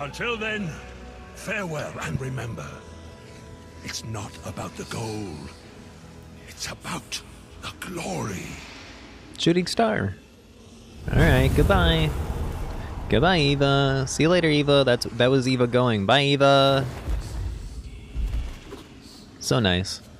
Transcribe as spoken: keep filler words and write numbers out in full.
Until then, farewell, and remember, it's not about the gold. It's about the glory. Shooting star. Alright, goodbye. Goodbye, Eva. See you later, Eva. That's that was Eva going. Bye, Eva. So nice.